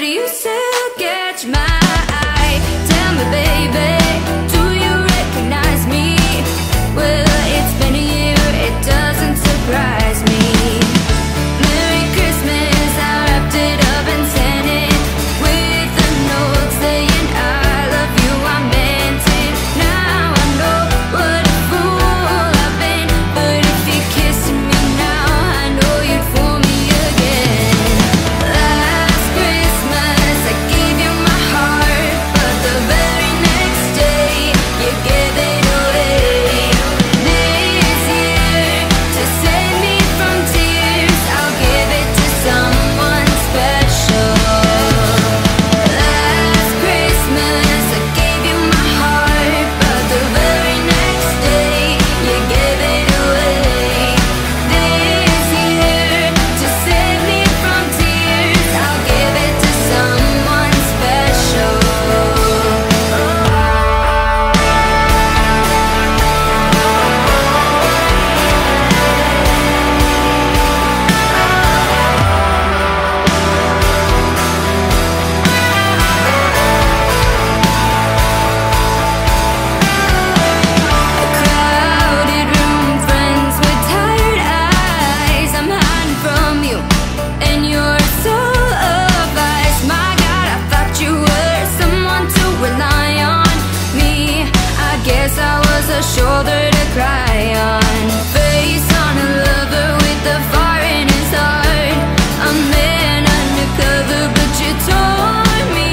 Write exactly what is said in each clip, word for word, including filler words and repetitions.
but you still catch my eye. Tell me, baby, do you recognize me? Well, it's been a year, it doesn't surprise me. Merry Christmas, I wrapped it up and sent it with a note saying I love you, I meant it. Now I know what a fool I've been, but if you're kissing me now, I know you'd fool me again. Last Christmas I gave you my heart, but the very next day you gave it away. This year, to save me from tears, I'll give it to someone special. Last Christmas I gave you my heart, but the very next day you gave it away. This year, to save me from tears, I'll give it to someone special. A crowded room, friends with tired eyes. I'm hiding from you, and you're so advised. My God, I thought you were someone to rely on. Me, I guess I was a shoulder to cry on. Face on a lover with the fire in his heart. A man undercover, but you tore me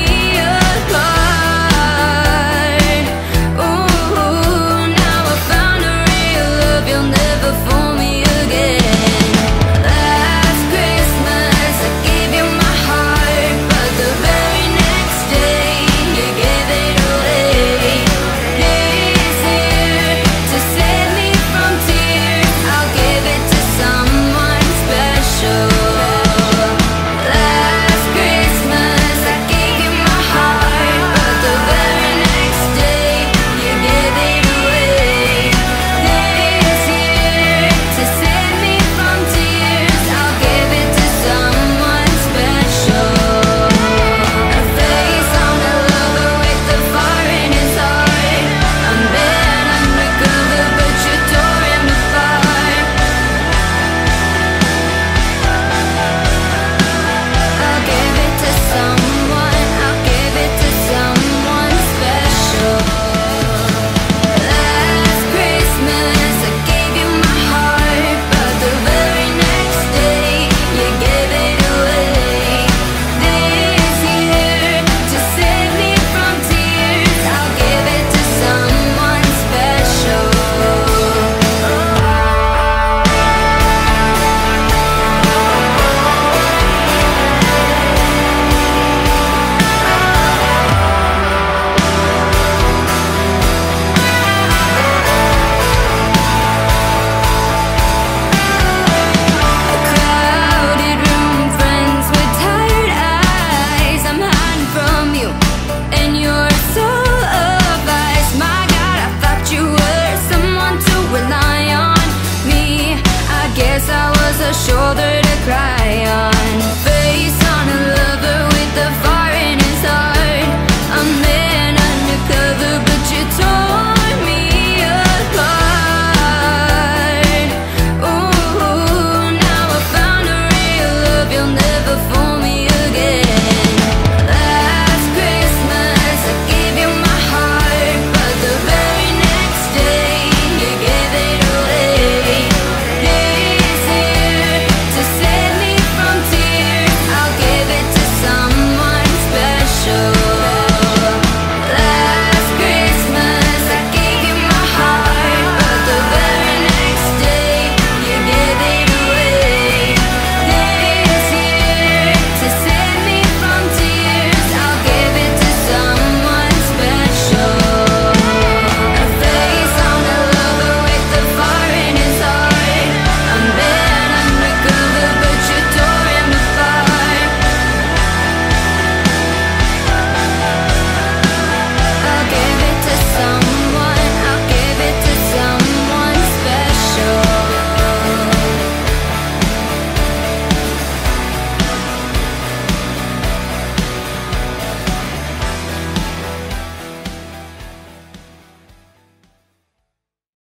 apart. Ooh, now I found a real love, you'll never fool me again. Last Christmas I gave you my heart, but the very next day you gave it away. This year, to save me from tears, I'll give it to someone special. Last Christmas I gave you my heart, but the very next day you gave it away. This year, to save me from tears, I'll give it to someone special. A face on a lover with the fire in his heart. A man undercover, but you tore him apart. I'll give it to someone, I'll give it to someone special. Last Christmas I gave you my heart, but the very next day you gave it away. This year, to save me from tears, I'll give it to someone special. A crowded room, friends with tired eyes. I'm hiding from you, and you're so advised. My God, I thought you were someone to rely on. Me, I guess I was a shoulder to cry on. Face